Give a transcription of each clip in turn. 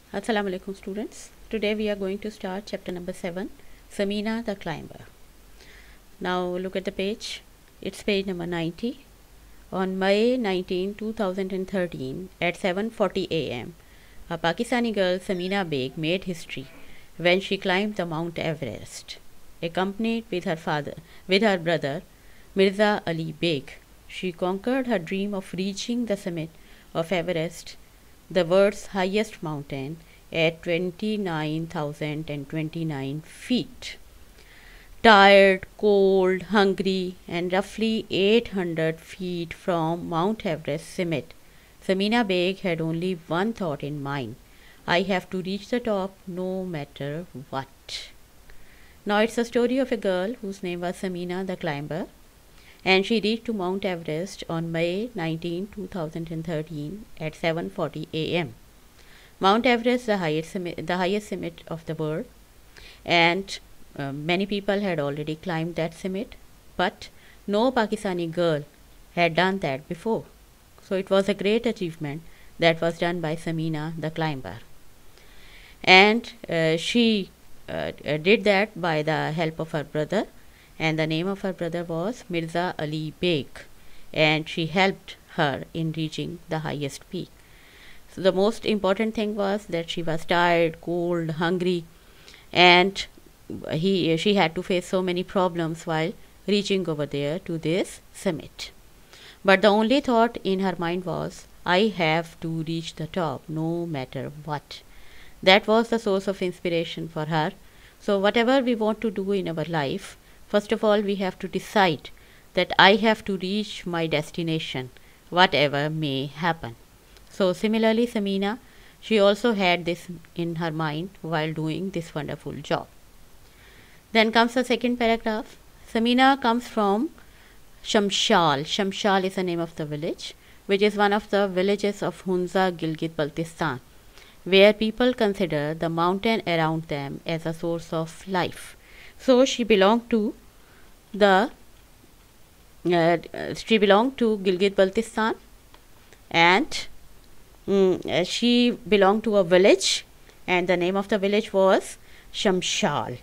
Assalamu alaikum students. Today we are going to start chapter number 7, Samina the Climber. Now look at the page. It's page number 90. On May 19, 2013 at 7:40 am, a Pakistani girl Samina Beg made history when she climbed the Mount Everest. Accompanied with her brother Mirza Ali Beg, she conquered her dream of reaching the summit of Everest, the world's highest mountain, at 29,029 feet. Tired, cold, hungry, and roughly 800 feet from Mount Everest summit, Samina Beg had only one thought in mind: I have to reach the top no matter what. Now it's a story of a girl whose name was Samina the Climber, and she reached to Mount Everest on May 19, 2013 at 7:40 am. Mount Everest, the highest summit of the world, and many people had already climbed that summit, but no Pakistani girl had done that before. So it was a great achievement that was done by Samina the Climber, and she did that by the help of her brother, and the name of her brother was Mirza Ali Beg, and she helped her in reaching the highest peak. So the most important thing was that she was tired, cold, hungry, and she had to face so many problems while reaching over there to this summit. But the only thought in her mind was, I have to reach the top no matter what. That was the source of inspiration for her. So whatever we want to do in our life, first of all we have to decide that I have to reach my destination, whatever may happen. So similarly, Samina, she also had this in her mind while doing this wonderful job. Then comes the second paragraph. Samina comes from Shamshal. Shamshal is the name of the village, which is one of the villages of Hunza, Gilgit-Baltistan, where people consider the mountain around them as a source of life. So she belonged to Gilgit-Baltistan, and she belonged to a village, and the name of the village was Shamshal.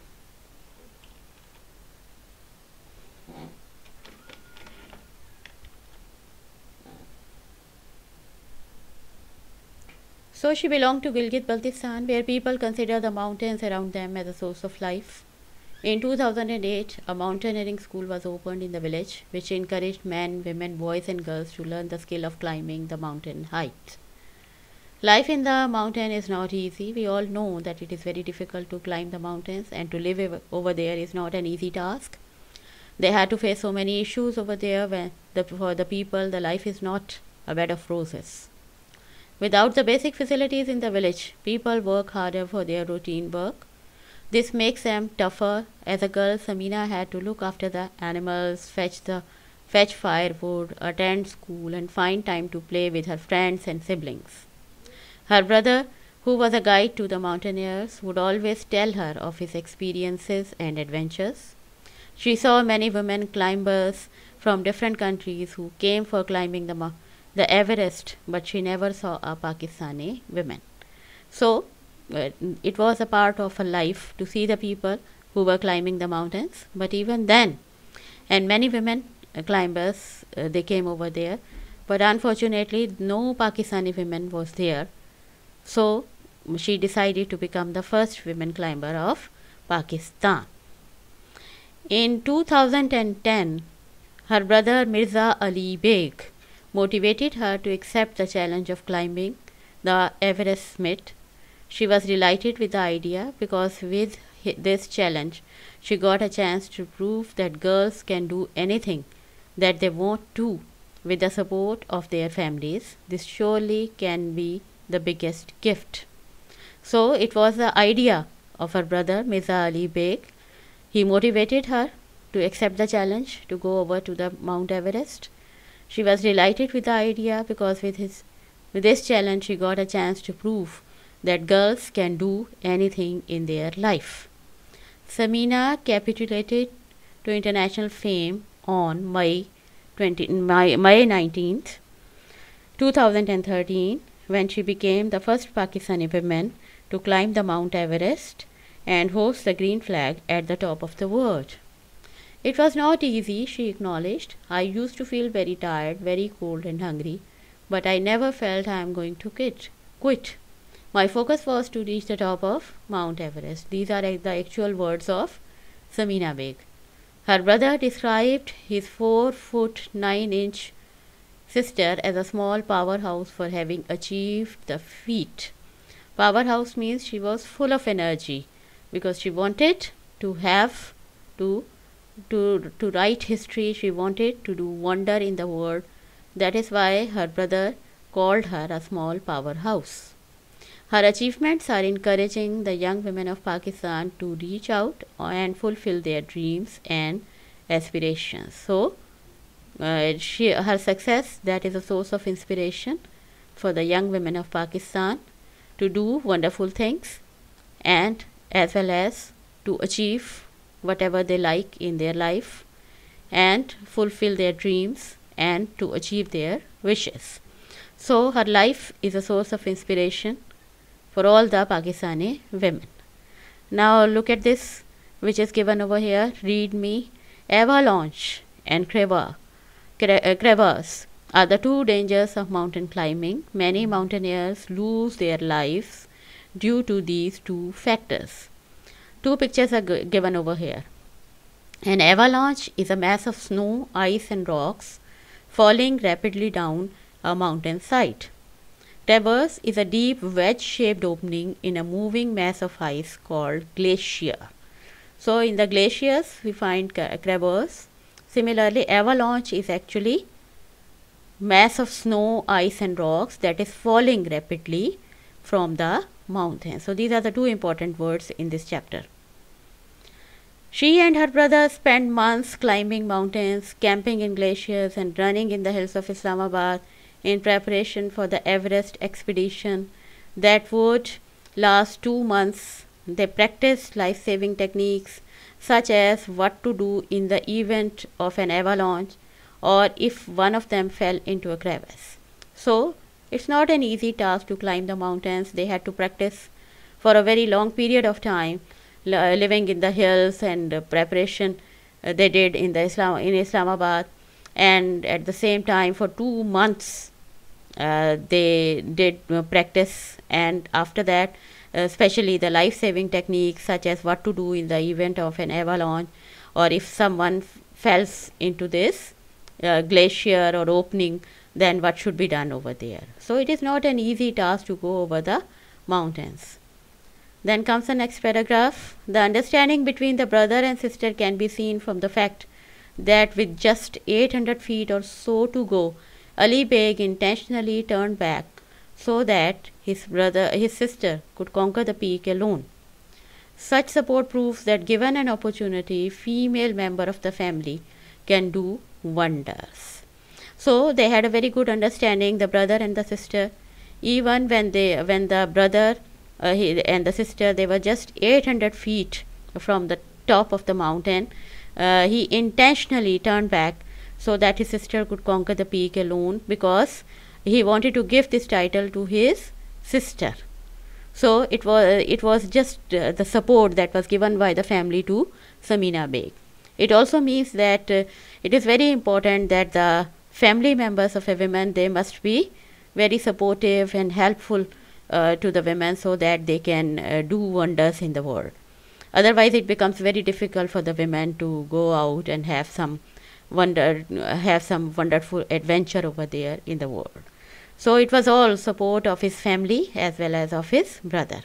So she belonged to Gilgit-Baltistan, where people consider the mountains around them as a source of life. In 2008, a mountaineering school was opened in the village, which encouraged men, women, boys and girls to learn the skill of climbing the mountain heights. Life in the mountain is not easy. We all know that it is very difficult to climb the mountains, and to live over there is not an easy task. They had to face so many issues over there for the people, the life is not a bed of roses. Without the basic facilities in the village, people work harder for their routine work. This makes them tougher. As a girl, Samina had to look after the animals, fetch firewood, attend school, and find time to play with her friends and siblings. Her brother, who was a guide to the mountaineers, would always tell her of his experiences and adventures. She saw many women climbers from different countries who came for climbing the Everest, but she never saw a Pakistani woman. So it was a part of her life to see the people who were climbing the mountains. But even then, and many women climbers, they came over there, but unfortunately no Pakistani women was there. So she decided to become the first women climber of Pakistan. In 2010, her brother Mirza Ali Beg motivated her to accept the challenge of climbing the Everest summit. She was delighted with the idea because with this challenge she got a chance to prove that girls can do anything that they want to with the support of their families. This surely can be the biggest gift. So it was the idea of her brother Mirza Ali Beg. He motivated her to accept the challenge to go over to the Mount Everest. She was delighted with the idea because with this challenge she got a chance to prove that girls can do anything in their life. Samina capitulated to international fame on May 19th, 2013 when she became the first Pakistani woman to climb the Mount Everest and hoist the green flag at the top of the world. It was not easy, she acknowledged. I used to feel very tired, very cold and hungry, but I never felt I am going to quit. My focus was to reach the top of Mount Everest. These are the actual words of Samina Beg. Her brother described his 4 foot 9 inch sister as a small powerhouse for having achieved the feat. Powerhouse means she was full of energy because she wanted to have to to write history. She wanted to do wonder in the world. That is why her brother called her a small powerhouse. Her achievements are encouraging the young women of Pakistan to reach out and fulfill their dreams and aspirations. So, her success, that is a source of inspiration for the young women of Pakistan to do wonderful things and as well as to achieve whatever they like in their life and fulfill their dreams and to achieve their wishes. So her life is a source of inspiration for all the Pakistani women. Now look at this which is given over here. Read me. Avalanche and crevasse are the two dangers of mountain climbing. Many mountaineers lose their lives due to these two factors. Two pictures are given over here. An avalanche is a mass of snow, ice and rocks falling rapidly down a mountain side. Crevasse is a deep wedge-shaped opening in a moving mass of ice called glacier. So in the glaciers we find crevasse. Similarly, avalanche is actually mass of snow, ice and rocks that is falling rapidly from the mountain. So these are the two important words in this chapter. She and her brother spent months climbing mountains, camping in glaciers and running in the hills of Islamabad in preparation for the Everest expedition that would last 2 months. They practiced life-saving techniques such as what to do in the event of an avalanche or if one of them fell into a crevasse. So it's not an easy task to climb the mountains. They had to practice for a very long period of time, living in the hills and preparation they did in Islamabad, and at the same time for 2 months they did practice, and after that especially the life-saving techniques such as what to do in the event of an avalanche or if someone falls into this glacier or opening, then what should be done over there. So it is not an easy task to go over the mountains. Then comes the next paragraph. The understanding between the brother and sister can be seen from the fact that with just 800 feet or so to go, Ali Beg intentionally turned back so that his sister could conquer the peak alone. Such support proves that given an opportunity, female member of the family can do wonders. So they had a very good understanding, the brother and the sister. Even when the brother and the sister, they were just 800 feet from the top of the mountain, he intentionally turned back so that his sister could conquer the peak alone, because he wanted to give this title to his sister. So it was just the support that was given by the family to Samina Beg. It also means that it is very important that the family members of a woman, they must be very supportive and helpful to the women so that they can do wonders in the world. Otherwise it becomes very difficult for the women to go out and have some wonderful adventure over there in the world. So it was all support of his family as well as of his brother.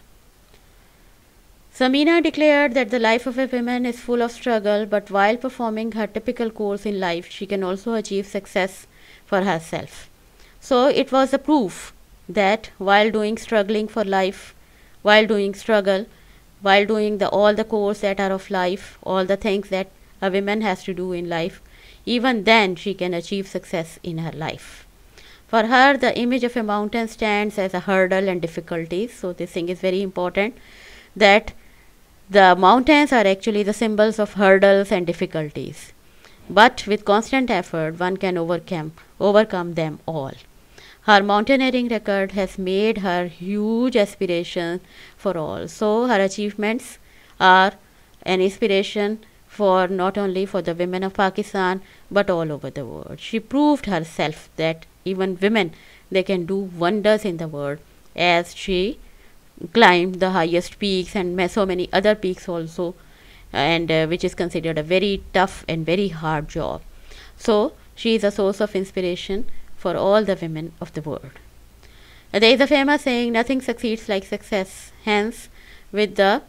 Samina declared that the life of a woman is full of struggle, but while performing her typical course in life, she can also achieve success for herself. So it was a proof that while doing struggling for life, while doing all the course that are of life, all the things that a woman has to do in life, even then she can achieve success in her life. For her, the image of a mountain stands as a hurdle and difficulties. So this thing is very important, that the mountains are actually the symbols of hurdles and difficulties. But with constant effort, one can overcome them all. Her mountaineering record has made her huge aspiration for all. So her achievements are an inspiration for not only for the women of Pakistan but all over the world. She proved herself that even women, they can do wonders in the world, as she climbed the highest peaks and so many other peaks also, and which is considered a very tough and very hard job. So she is a source of inspiration for all the women of the world. There is a famous saying, nothing succeeds like success. Hence, with the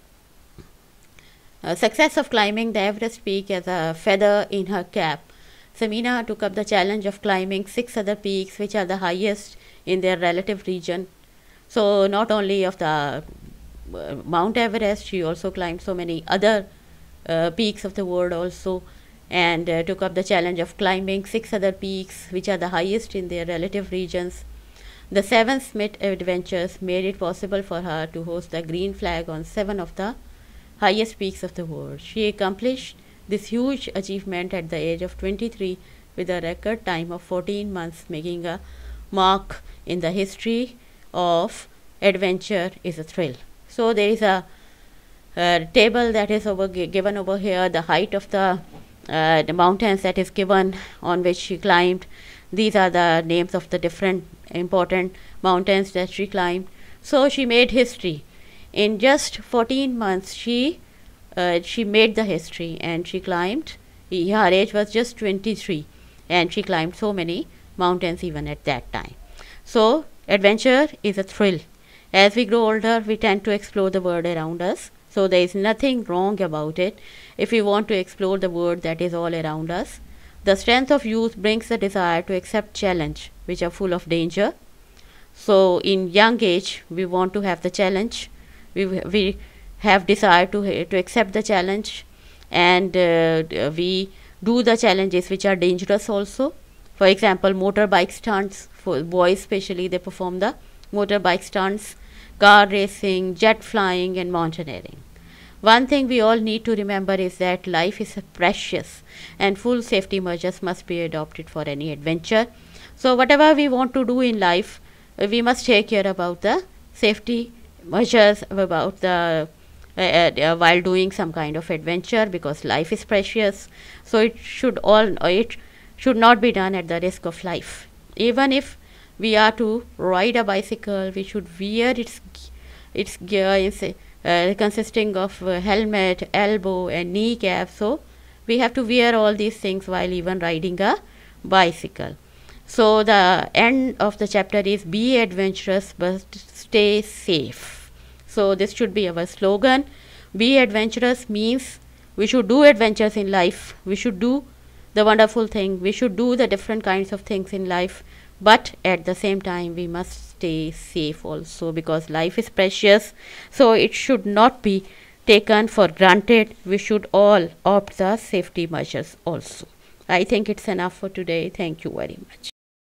success of climbing the Everest peak as a feather in her cap, Samina took up the challenge of climbing 6 other peaks which are the highest in their relative region. So not only of the Mount Everest, she also climbed so many other peaks of the world also, and took up the challenge of climbing 6 other peaks which are the highest in their relative regions. The 7 Smith adventures made it possible for her to hoist the green flag on 7 of the highest peaks of the world. She accomplished this huge achievement at the age of 23 with a record time of 14 months, making a mark in the history of adventure is a thrill. So there is a table that is given over here, the height of the mountains that is given on which she climbed. These are the names of the different important mountains that she climbed. So she made history. In just 14 months, she made the history, and she climbed. Her age was just 23, and she climbed so many mountains even at that time. So adventure is a thrill. As we grow older, we tend to explore the world around us. So there is nothing wrong about it if we want to explore the world that is all around us. The strength of youth brings the desire to accept challenge which are full of danger. So in young age, we want to have the challenge. We have desire to accept the challenge, and we do the challenges which are dangerous also. For example, motorbike stunts, for boys especially, they perform the motorbike stunts, car racing, jet flying, and mountaineering. One thing we all need to remember is that life is precious, and full safety measures must be adopted for any adventure. So whatever we want to do in life, we must take care about the safety measures about the while doing some kind of adventure, because life is precious. So it should not be done at the risk of life. Even if we are to ride a bicycle, we should wear its gear consisting of helmet, elbow, and kneecap. So we have to wear all these things while even riding a bicycle. So the end of the chapter is be adventurous but stay safe. So this should be our slogan. Be adventurous means we should do adventures in life. We should do the wonderful thing. We should do the different kinds of things in life. But at the same time, we must stay safe also, because life is precious. So it should not be taken for granted. We should all opt the safety measures also. I think it's enough for today. Thank you very much.